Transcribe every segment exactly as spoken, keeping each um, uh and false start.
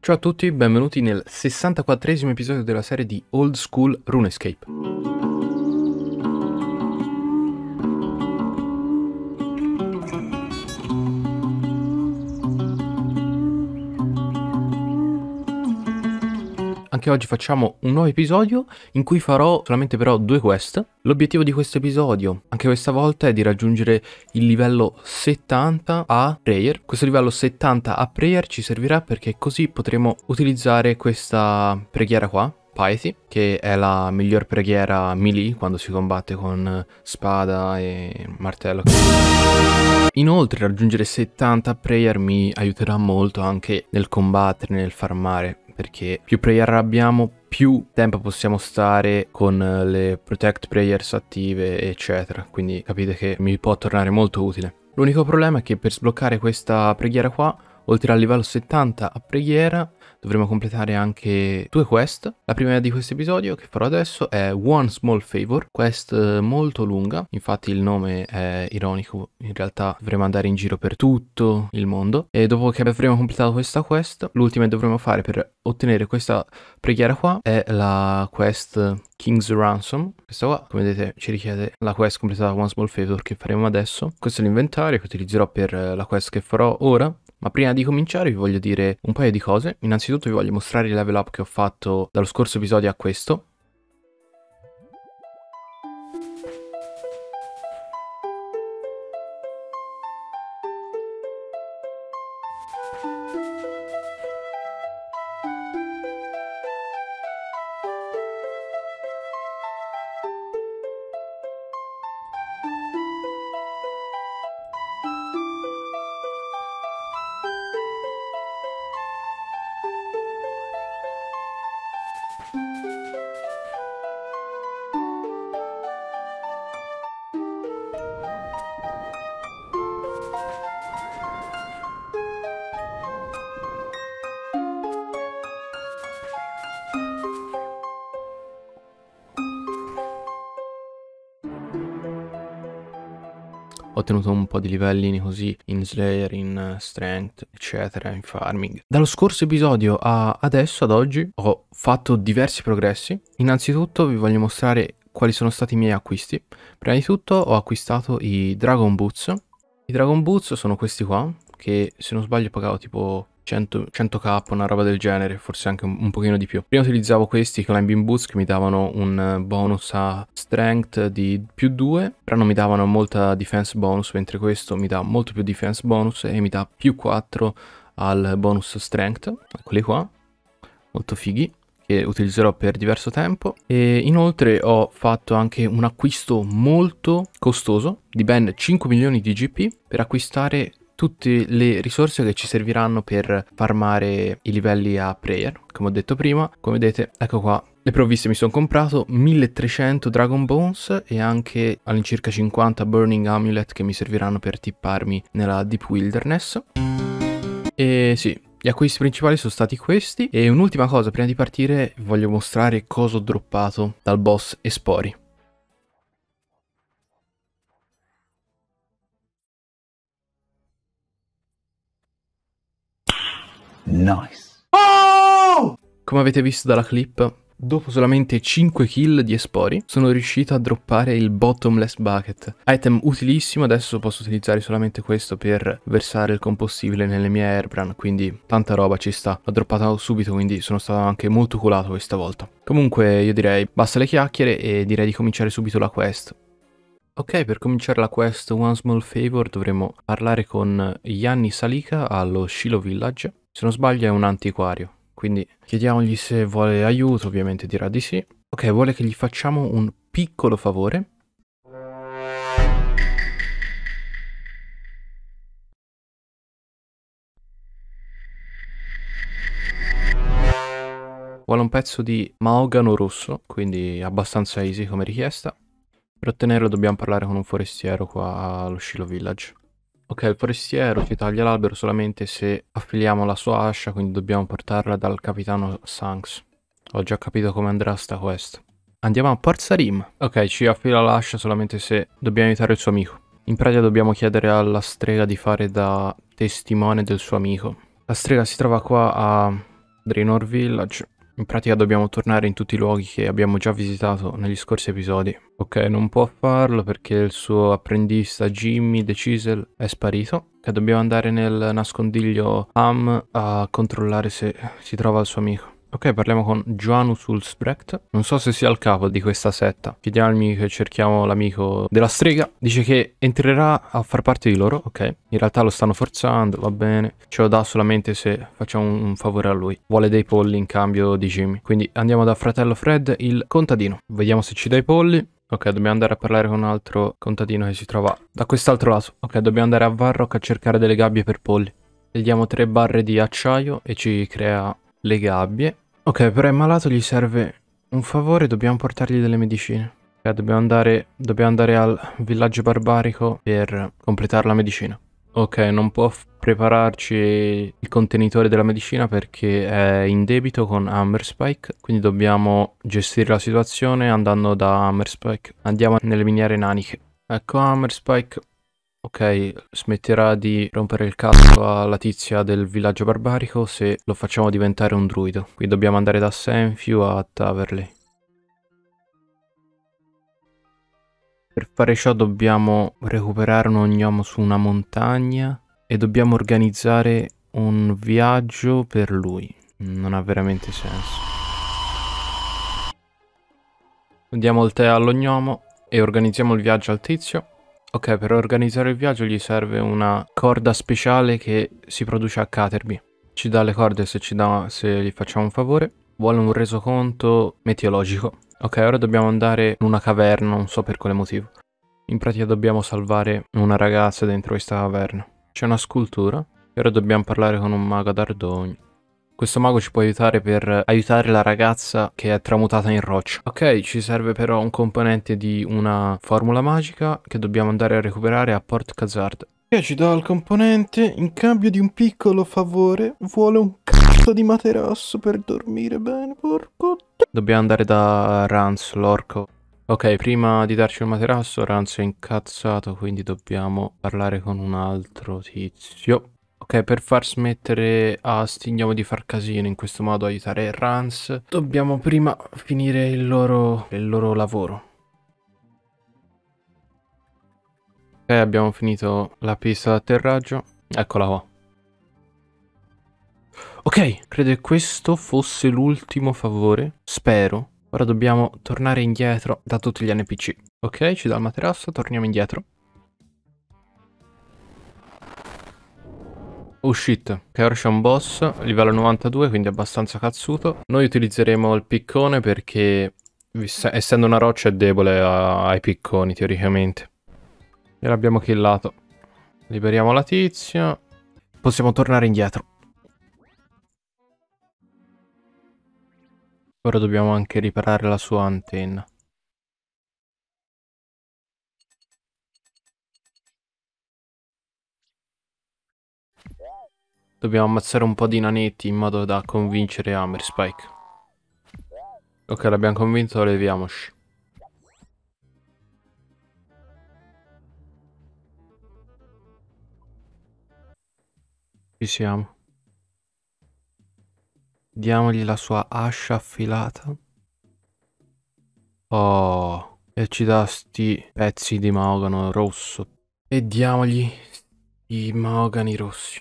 Ciao a tutti, benvenuti nel sessantaquattresimo episodio della serie di Old School RuneScape. Anche oggi facciamo un nuovo episodio in cui farò solamente però due quest. L'obiettivo di questo episodio, anche questa volta, è di raggiungere il livello settanta a Prayer. Questo livello settanta a Prayer ci servirà perché così potremo utilizzare questa preghiera qua, Piety, che è la miglior preghiera melee quando si combatte con spada e martello. Inoltre raggiungere settanta a Prayer mi aiuterà molto anche nel combattere, nel farmare, perché più prayer abbiamo, più tempo possiamo stare con le protect prayers attive, eccetera. Quindi capite che mi può tornare molto utile. L'unico problema è che per sbloccare questa preghiera qua, oltre al livello settanta a preghiera, dovremo completare anche due quest. La prima di questo episodio che farò adesso è One Small Favor, quest molto lunga, infatti il nome è ironico, in realtà dovremo andare in giro per tutto il mondo. E dopo che avremo completato questa quest, l'ultima che dovremo fare per ottenere questa preghiera qua è la quest King's Ransom. Questa qua, come vedete, ci richiede la quest completata One Small Favor che faremo adesso. Questo è l'inventario che utilizzerò per la quest che farò ora. Ma prima di cominciare vi voglio dire un paio di cose. Innanzitutto vi voglio mostrare il level up che ho fatto dallo scorso episodio a questo. Ho ottenuto un po' di livellini così in Slayer, in Strength, eccetera, in Farming. Dallo scorso episodio a adesso, ad oggi, ho fatto diversi progressi. Innanzitutto vi voglio mostrare quali sono stati i miei acquisti. Prima di tutto ho acquistato i Dragon Boots. I Dragon Boots sono questi qua, che se non sbaglio pagavo tipo cento k, una roba del genere, forse anche un, un pochino di più. Prima utilizzavo questi Climbing Boots che mi davano un bonus a Strength di più due, però non mi davano molta Defense bonus, mentre questo mi dà molto più Defense bonus e mi dà più quattro al bonus Strength. Eccoli qua, molto fighi, che utilizzerò per diverso tempo. E inoltre ho fatto anche un acquisto molto costoso di ben cinque milioni di G P per acquistare tutte le risorse che ci serviranno per farmare i livelli a Prayer, come ho detto prima. Come vedete, ecco qua le provviste. Mi sono comprato milletrecento Dragon Bones e anche all'incirca cinquanta Burning Amulet che mi serviranno per tipparmi nella Deep Wilderness. E sì, gli acquisti principali sono stati questi. E un'ultima cosa, prima di partire voglio mostrare cosa ho droppato dal boss Espori. Nice. Oh! Come avete visto dalla clip, dopo solamente cinque kill di Espori sono riuscito a droppare il Bottomless Bucket. Item utilissimo, adesso posso utilizzare solamente questo per versare il compostibile nelle mie Airbrand, quindi tanta roba ci sta. L'ho droppato subito, quindi sono stato anche molto culato questa volta. Comunque io direi basta le chiacchiere e direi di cominciare subito la quest. Ok, per cominciare la quest One Small Favor dovremo parlare con Yanni Salika allo Shiloh Village. Se non sbaglio è un antiquario, quindi chiediamogli se vuole aiuto, ovviamente dirà di sì. Ok, vuole che gli facciamo un piccolo favore. Vuole un pezzo di mahogano rosso, quindi abbastanza easy come richiesta. Per ottenerlo dobbiamo parlare con un forestiero qua allo Shiloh Village. Ok, il forestiero ci taglia l'albero solamente se affiliamo la sua ascia, quindi dobbiamo portarla dal capitano Sanks. Ho già capito come andrà sta quest. Andiamo a Port Sarim. Ok, ci affila l'ascia solamente se dobbiamo aiutare il suo amico. In pratica dobbiamo chiedere alla strega di fare da testimone del suo amico. La strega si trova qua a Draenor Village. In pratica dobbiamo tornare in tutti i luoghi che abbiamo già visitato negli scorsi episodi. Ok, non può farlo perché il suo apprendista Jimmy the Chisel è sparito. Ok, dobbiamo andare nel nascondiglio Ham a controllare se si trova il suo amico. Ok, parliamo con Johannes Ulsbrecht. Non so se sia il capo di questa setta. Chiediamogli che cerchiamo l'amico della strega. Dice che entrerà a far parte di loro. Ok, in realtà lo stanno forzando, va bene. Ce lo dà solamente se facciamo un, un favore a lui. Vuole dei polli in cambio di Jimmy. Quindi andiamo da fratello Fred, il contadino. Vediamo se ci dà i polli. Ok, dobbiamo andare a parlare con un altro contadino che si trova da quest'altro lato. Ok, dobbiamo andare a Varrock a cercare delle gabbie per polli. Gli diamo tre barre di acciaio e ci crea le gabbie. Ok, però è malato, gli serve un favore, dobbiamo portargli delle medicine. Ok, dobbiamo andare, dobbiamo andare al villaggio barbarico per completare la medicina. Ok, non può prepararci il contenitore della medicina perché è in debito con Hammerspike, quindi dobbiamo gestire la situazione andando da Hammerspike. Andiamo nelle miniere naniche. Ecco Hammerspike. Ok, smetterà di rompere il cazzo alla tizia del villaggio barbarico se lo facciamo diventare un druido. Qui dobbiamo andare da Senfiu a Taverley. Per fare ciò dobbiamo recuperare un ognomo su una montagna e dobbiamo organizzare un viaggio per lui. Non ha veramente senso. Diamo il tè all'ognomo e organizziamo il viaggio al tizio. Ok, per organizzare il viaggio gli serve una corda speciale che si produce a Caterby. Ci dà le corde se, ci dà, se gli facciamo un favore. Vuole un resoconto meteorologico. Ok, ora dobbiamo andare in una caverna, non so per quale motivo. In pratica dobbiamo salvare una ragazza dentro questa caverna. C'è una scultura e ora dobbiamo parlare con un mago ad Ardogno. Questo mago ci può aiutare per aiutare la ragazza che è tramutata in roccia. Ok, ci serve però un componente di una formula magica che dobbiamo andare a recuperare a Port Khazard. E ci dà il componente, in cambio di un piccolo favore, vuole un cazzo di materasso per dormire bene, porco. Dobbiamo andare da Rans, l'orco. Ok, prima di darci il materasso, Rans è incazzato, quindi dobbiamo parlare con un altro tizio. Ok, per far smettere a Stignomo di far casino, in questo modo aiutare Rans, dobbiamo prima finire il loro, il loro lavoro. Ok, abbiamo finito la pista d'atterraggio. Eccola qua. Ok, credo che questo fosse l'ultimo favore. Spero. Ora dobbiamo tornare indietro da tutti gli N P C. Ok, ci dà il materasso, torniamo indietro. Oh shit, ok, ora c'è un boss, livello novantadue, quindi abbastanza cazzuto. Noi utilizzeremo il piccone perché, essendo una roccia, è debole a, ai picconi, teoricamente. E l'abbiamo killato. Liberiamo la tizia. Possiamo tornare indietro. Ora dobbiamo anche riparare la sua antenna. Dobbiamo ammazzare un po' di nanetti in modo da convincere Hammerspike. Ok, l'abbiamo convinto, leviamoci. Ci siamo. Diamogli la sua ascia affilata. Oh, e ci dà sti pezzi di mahogano rosso. E diamogli i mahogani rossi.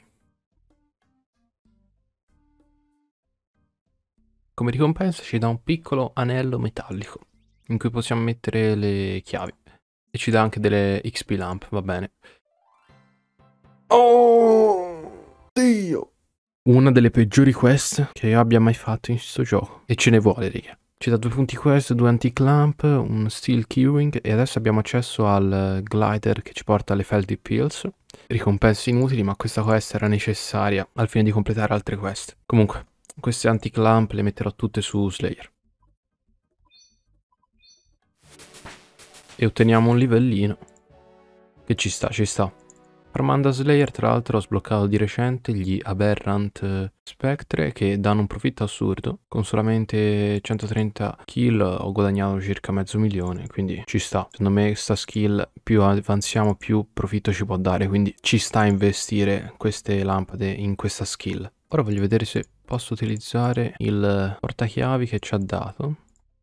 Come ricompensa ci dà un piccolo anello metallico in cui possiamo mettere le chiavi. E ci dà anche delle X P lamp, va bene. Oh, Dio! Una delle peggiori quest che io abbia mai fatto in questo gioco. E ce ne vuole, raga. Ci dà due punti quest, due anti-clamp, un steel keyring e adesso abbiamo accesso al glider che ci porta alle Feldy Pills. Ricompense inutili, ma questa quest era necessaria al fine di completare altre quest. Comunque, queste anti-clamp le metterò tutte su Slayer. E otteniamo un livellino. Che ci sta, ci sta. Armanda Slayer, tra l'altro, ho sbloccato di recente gli Aberrant Spectre che danno un profitto assurdo. Con solamente centotrenta kill ho guadagnato circa mezzo milione, quindi ci sta. Secondo me questa skill, più avanziamo, più profitto ci può dare, quindi ci sta a investire queste lampade in questa skill. Ora voglio vedere se posso utilizzare il portachiavi che ci ha dato.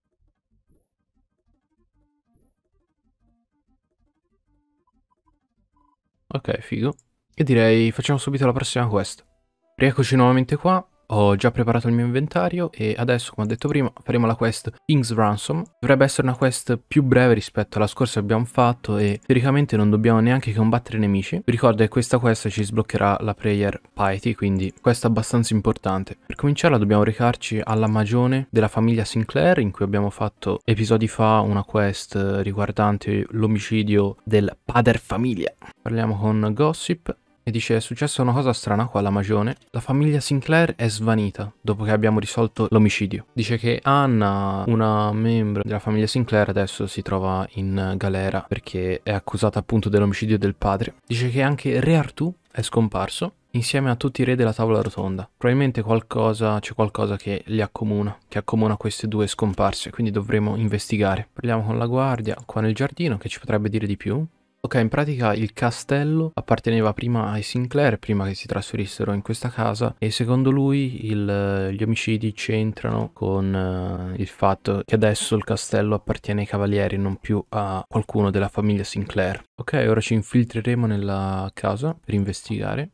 Ok, figo. E direi facciamo subito la prossima quest. Rieccoci nuovamente qua. Ho già preparato il mio inventario e adesso, come ho detto prima, faremo la quest King's Ransom. Dovrebbe essere una quest più breve rispetto alla scorsa che abbiamo fatto e teoricamente non dobbiamo neanche combattere nemici. Vi ricordo che questa quest ci sbloccherà la Prayer Piety, quindi questa è abbastanza importante. Per cominciarla dobbiamo recarci alla magione della famiglia Sinclair, in cui abbiamo fatto episodi fa una quest riguardante l'omicidio del padre famiglia. Parliamo con Gossip. E dice: è successa una cosa strana qua alla magione. La famiglia Sinclair è svanita dopo che abbiamo risolto l'omicidio. Dice che Anna, una membro della famiglia Sinclair, adesso si trova in galera perché è accusata appunto dell'omicidio del padre. Dice che anche Re Artù è scomparso insieme a tutti i re della tavola rotonda. Probabilmente qualcosa, c'è qualcosa che li accomuna, che accomuna queste due scomparse, quindi dovremo investigare. Parliamo con la guardia qua nel giardino che ci potrebbe dire di più. Ok, in pratica il castello apparteneva prima ai Sinclair, prima che si trasferissero in questa casa, e secondo lui il, gli omicidi c'entrano con uh, il fatto che adesso il castello appartiene ai cavalieri, non più a qualcuno della famiglia Sinclair. Ok, ora ci infiltreremo nella casa per investigare.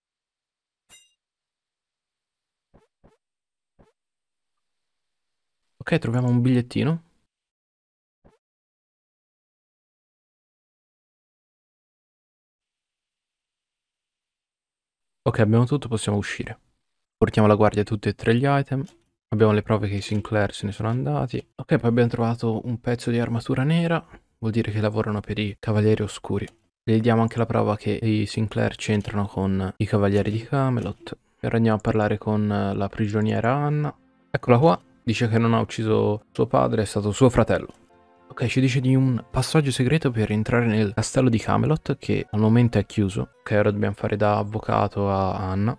Ok, troviamo un bigliettino. Ok, abbiamo tutto, possiamo uscire. Portiamo alla guardia tutti e tre gli item. Abbiamo le prove che i Sinclair se ne sono andati. Ok, poi abbiamo trovato un pezzo di armatura nera. Vuol dire che lavorano per i Cavalieri Oscuri. Le diamo anche la prova che i Sinclair c'entrano con i Cavalieri di Camelot. E ora andiamo a parlare con la prigioniera Anna. Eccola qua. Dice che non ha ucciso suo padre, è stato suo fratello. Ok, ci dice di un passaggio segreto per entrare nel castello di Camelot, che al momento è chiuso. Ok, ora dobbiamo fare da avvocato a Anna.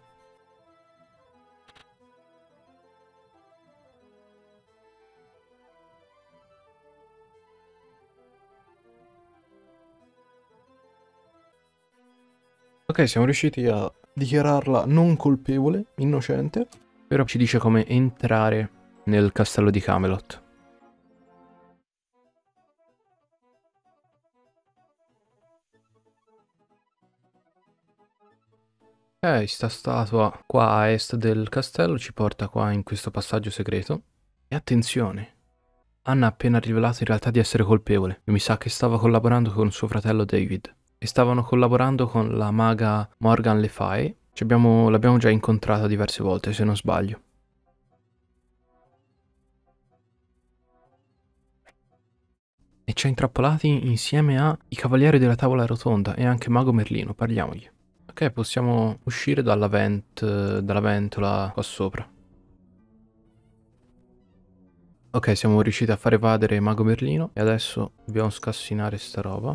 Ok, siamo riusciti a dichiararla non colpevole, innocente. Però ci dice come entrare nel castello di Camelot. Ok, sta statua qua a est del castello ci porta qua in questo passaggio segreto. E attenzione, Anna ha appena rivelato in realtà di essere colpevole. E mi sa che stava collaborando con suo fratello David. E stavano collaborando con la maga Morgan Le Fay. L'abbiamo già incontrata diverse volte, se non sbaglio. E ci ha intrappolati insieme ai Cavalieri della Tavola Rotonda e anche Mago Merlino, parliamogli. Ok, possiamo uscire dalla, vent, dalla ventola qua sopra. Ok, siamo riusciti a far evadere Mago Merlino e adesso dobbiamo scassinare sta roba.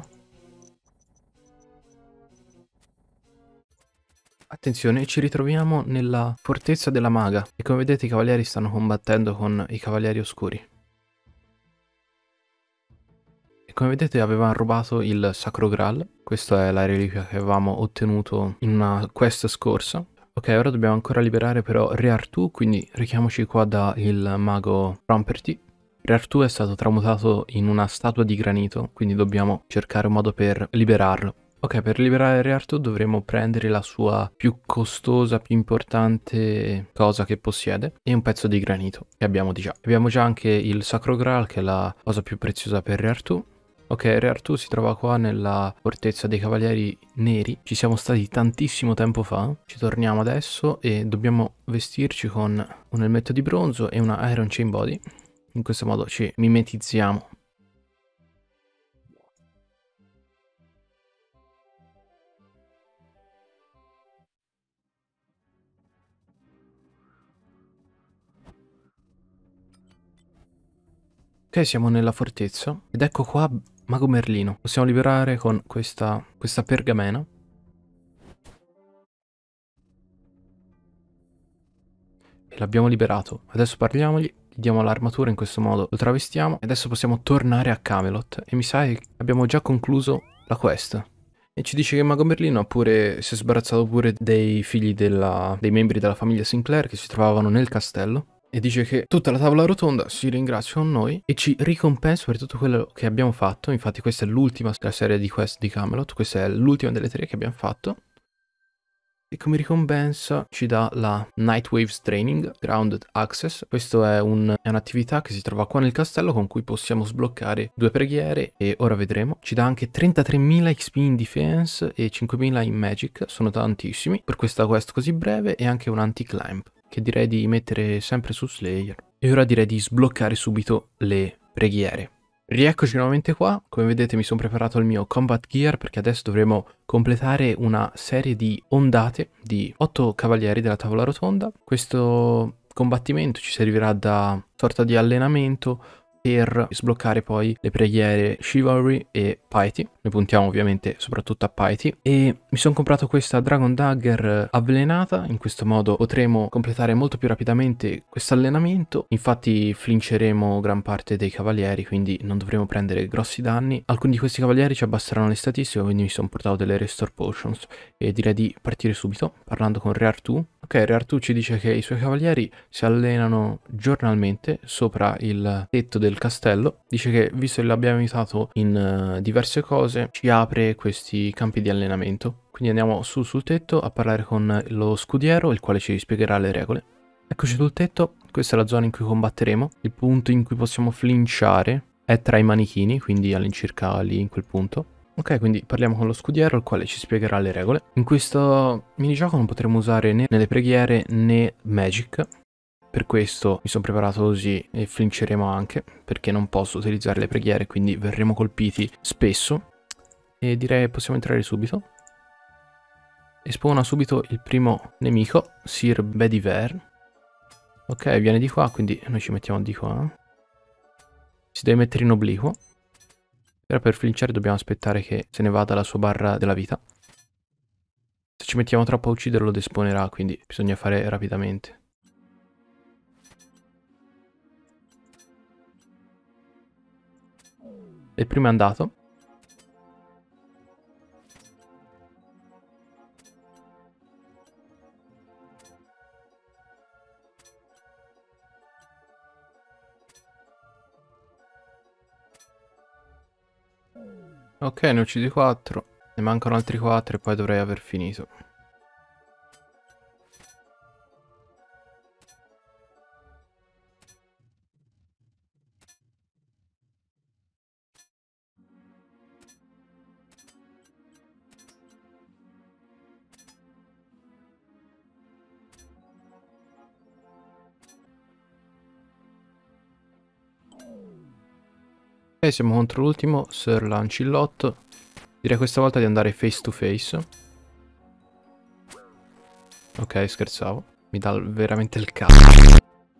Attenzione, ci ritroviamo nella fortezza della maga e come vedete i cavalieri stanno combattendo con i cavalieri oscuri. E come vedete avevamo rubato il Sacro Graal, questa è la reliquia che avevamo ottenuto in una quest scorsa. Ok, ora dobbiamo ancora liberare però Re Artù, quindi rechiamoci qua da il mago Rumperty. Re Artù è stato tramutato in una statua di granito, quindi dobbiamo cercare un modo per liberarlo. Ok, per liberare Re Artù dovremo prendere la sua più costosa, più importante cosa che possiede e un pezzo di granito, che abbiamo di già. Abbiamo già anche il Sacro Graal, che è la cosa più preziosa per Re Artù. Ok, Re Artù si trova qua nella fortezza dei Cavalieri Neri. Ci siamo stati tantissimo tempo fa. Ci torniamo adesso e dobbiamo vestirci con un elmetto di bronzo e una Iron Chain Body. In questo modo ci mimetizziamo. Ok, siamo nella fortezza ed ecco qua Mago Merlino. Possiamo liberare con questa, questa pergamena. E l'abbiamo liberato. Adesso parliamogli, gli diamo l'armatura in questo modo, lo travestiamo e adesso possiamo tornare a Camelot. E mi sa che abbiamo già concluso la quest. E ci dice che Mago Merlino ha pure, si è sbarazzato pure dei figli della, dei membri della famiglia Sinclair che si trovavano nel castello. E dice che tutta la tavola rotonda si ringrazia con noi e ci ricompensa per tutto quello che abbiamo fatto. Infatti questa è l'ultima della serie di quest di Camelot, questa è l'ultima delle tre che abbiamo fatto. E come ricompensa ci dà la Night Waves Training Grounded Access. Questa è un, è un'attività che si trova qua nel castello con cui possiamo sbloccare due preghiere e ora vedremo. Ci dà anche trentatremila X P in Defense e cinquemila in Magic, sono tantissimi per questa quest così breve, e anche un anti-climb che direi di mettere sempre su Slayer. E ora direi di sbloccare subito le preghiere. Rieccoci nuovamente qua, come vedete mi sono preparato il mio combat gear perché adesso dovremo completare una serie di ondate di otto cavalieri della tavola rotonda. Questo combattimento ci servirà da sorta di allenamento per sbloccare poi le preghiere Chivalry e Piety. Noi puntiamo ovviamente soprattutto a Piety. E mi sono comprato questa Dragon Dagger avvelenata, in questo modo potremo completare molto più rapidamente questo allenamento. Infatti flincheremo gran parte dei cavalieri, quindi non dovremo prendere grossi danni. Alcuni di questi cavalieri ci abbasseranno le statistiche, quindi mi sono portato delle Restore Potions. E direi di partire subito parlando con Re Artù. Ok, Re Artù ci dice che i suoi cavalieri si allenano giornalmente sopra il tetto del castello. Dice che visto che l'abbiamo aiutato in uh, diverse cose, ci apre questi campi di allenamento. Quindi andiamo su sul tetto a parlare con lo scudiero, il quale ci spiegherà le regole. Eccoci sul tetto, questa è la zona in cui combatteremo. Il punto in cui possiamo flinchare è tra i manichini, quindi all'incirca lì in quel punto. Ok, quindi parliamo con lo scudiero, il quale ci spiegherà le regole. In questo minigioco non potremo usare né nelle preghiere né Magic. Per questo mi sono preparato così e flincheremo anche, perché non posso utilizzare le preghiere, quindi verremo colpiti spesso. E direi possiamo entrare subito. E spawna subito il primo nemico, Sir Bedivere. Ok, viene di qua, quindi noi ci mettiamo di qua. Si deve mettere in obliquo. Però per flinchare dobbiamo aspettare che se ne vada la sua barra della vita. Se ci mettiamo troppo a ucciderlo despawnerà, quindi bisogna fare rapidamente. Il primo è andato. Ok, ne ho uccisi quattro. Ne mancano altri quattro e poi dovrei aver finito. Ok, siamo contro l'ultimo, Sir Lancillotto. Direi questa volta di andare face to face. Ok, scherzavo. Mi dà veramente il cazzo.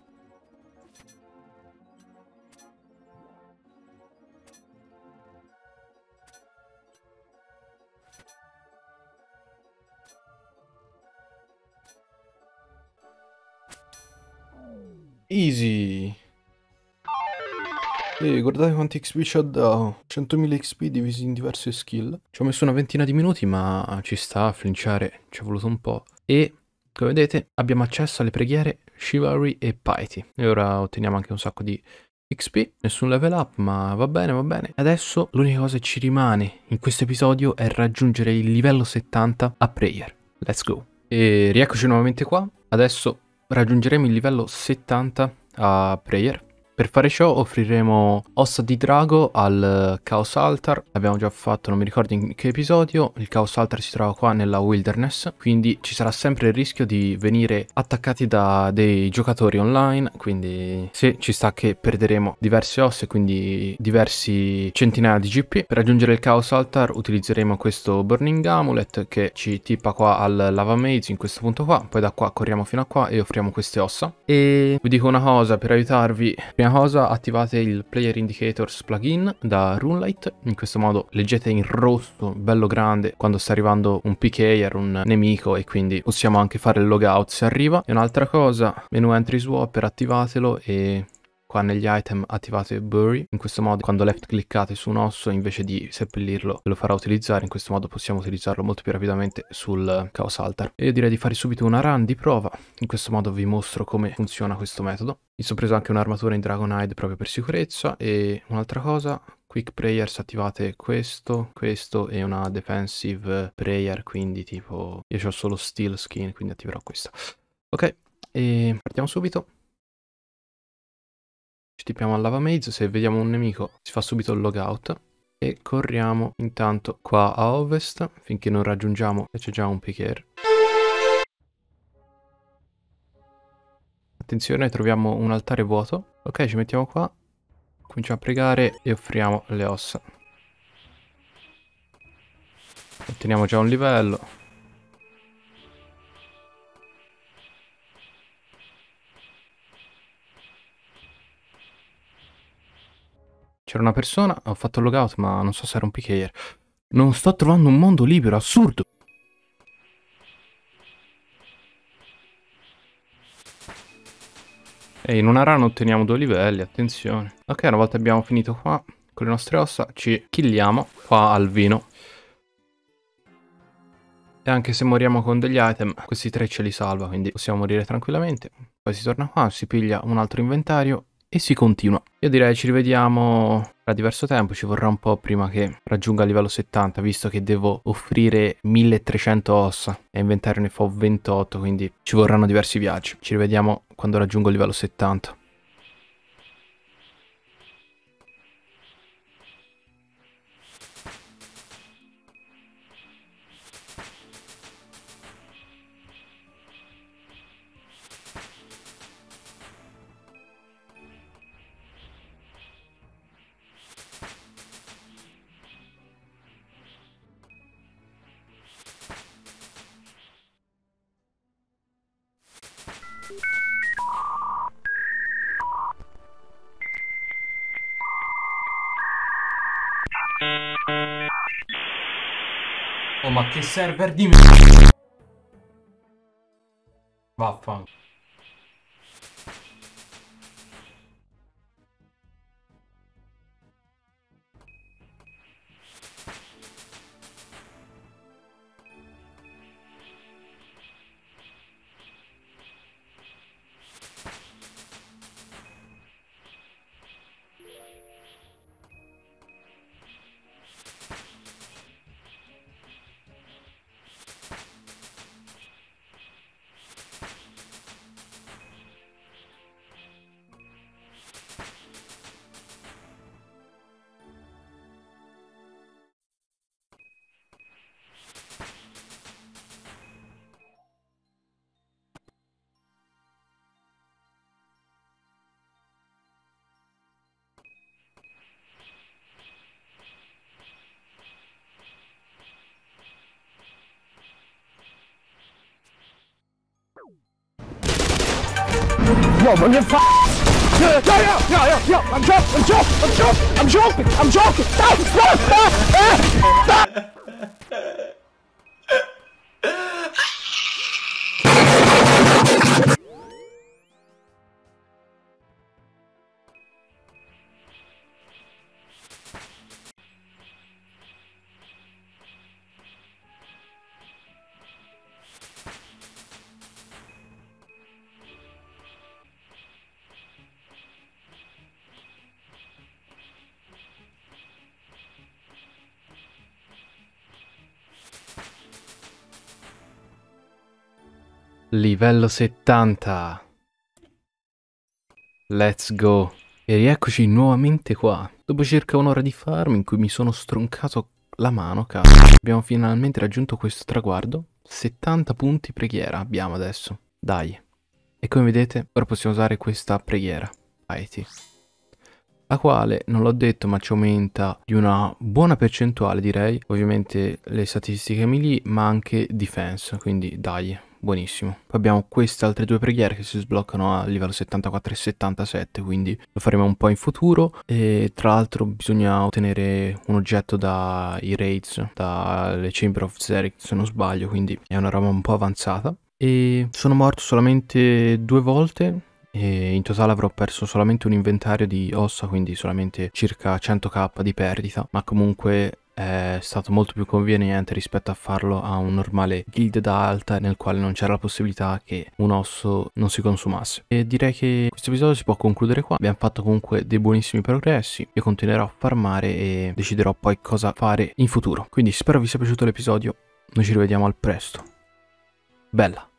Easy. E guardate quanti X P ci ha dato. centomila X P divisi in diverse skill. Ci ho messo una ventina di minuti, ma ci sta a flinchare. Ci è voluto un po'. E, come vedete, abbiamo accesso alle preghiere Chivalry e Piety. E ora otteniamo anche un sacco di X P. Nessun level up, ma va bene, va bene. Adesso l'unica cosa che ci rimane in questo episodio è raggiungere il livello settanta a Prayer. Let's go. E rieccoci nuovamente qua. Adesso raggiungeremo il livello settanta a Prayer. Per fare ciò offriremo ossa di drago al Chaos Altar. L'abbiamo già fatto, non mi ricordo in che episodio. Il Chaos Altar si trova qua nella Wilderness, quindi ci sarà sempre il rischio di venire attaccati da dei giocatori online. Quindi sì, ci sta che perderemo diverse ossa e quindi diversi centinaia di G P. Per raggiungere il Chaos Altar utilizzeremo questo Burning Amulet che ci tippa qua al Lava Maze in questo punto qua. Poi da qua corriamo fino a qua e offriamo queste ossa. E vi dico una cosa per aiutarvi. Prima cosa, attivate il Player Indicators plugin da Runelite. In questo modo leggete in rosso bello grande quando sta arrivando un P K, un nemico, e quindi possiamo anche fare il logout se arriva. E un'altra cosa, menu entry swapper, attivatelo e qua negli item attivate Bury, in questo modo quando left cliccate su un osso invece di seppellirlo ve lo farà utilizzare, in questo modo possiamo utilizzarlo molto più rapidamente sul Chaos Altar. E io direi di fare subito una run di prova, in questo modo vi mostro come funziona questo metodo. Mi sono preso anche un'armatura in Dragonhide proprio per sicurezza e un'altra cosa, Quick Prayers attivate questo, questo e una Defensive Prayer, quindi tipo io ho solo Steel Skin quindi attiverò questa. Ok, e partiamo subito. Ci tippiamo al Lava Maze, se vediamo un nemico si fa subito il logout e corriamo intanto qua a ovest finché non raggiungiamo e c'è già un picker. Attenzione, troviamo un altare vuoto. Ok, ci mettiamo qua, cominciamo a pregare e offriamo le ossa. Otteniamo già un livello. C'era una persona, ho fatto il logout ma non so se era un P K. Non sto trovando un mondo libero, assurdo! E in una run otteniamo due livelli, attenzione. Ok, una volta abbiamo finito qua con le nostre ossa, ci killiamo qua al vino. E anche se moriamo con degli item, questi tre ce li salva, quindi possiamo morire tranquillamente. Poi si torna qua, si piglia un altro inventario e si continua. Io direi ci rivediamo tra diverso tempo, ci vorrà un po' prima che raggiunga il livello settanta, visto che devo offrire milletrecento ossa e inventario ne fa ventotto, quindi ci vorranno diversi viaggi. Ci rivediamo quando raggiungo il livello settanta. Oh, ma che server di me... Vaffanculo. Yo, what the fuck? Yo, yo, yo, yo, yo, yo, I'm joking, I'm joking, I'm joking, I'm joking, I'm joking, stop, stop, stop, stop. Livello settanta. Let's go. E rieccoci nuovamente qua. Dopo circa un'ora di farm in cui mi sono stroncato la mano, cazzo. Abbiamo finalmente raggiunto questo traguardo. settanta punti preghiera abbiamo adesso. Dai. E come vedete, ora possiamo usare questa preghiera. Piety. La quale, non l'ho detto, ma ci aumenta di una buona percentuale, direi. Ovviamente le statistiche melee, ma anche defense. Quindi dai. Buonissimo. Poi abbiamo queste altre due preghiere che si sbloccano a livello settantaquattro e settantasette, quindi lo faremo un po' in futuro. E tra l'altro bisogna ottenere un oggetto dai raids, dalle Chamber of Xeric se non sbaglio, quindi è una roba un po' avanzata. E sono morto solamente due volte e in totale avrò perso solamente un inventario di ossa, quindi solamente circa cento k di perdita, ma comunque è stato molto più conveniente rispetto a farlo a un normale guild da alta nel quale non c'era la possibilità che un osso non si consumasse. E direi che questo episodio si può concludere qua. Abbiamo fatto comunque dei buonissimi progressi, io continuerò a farmare e deciderò poi cosa fare in futuro. Quindi spero vi sia piaciuto l'episodio, noi ci rivediamo al presto. Bella!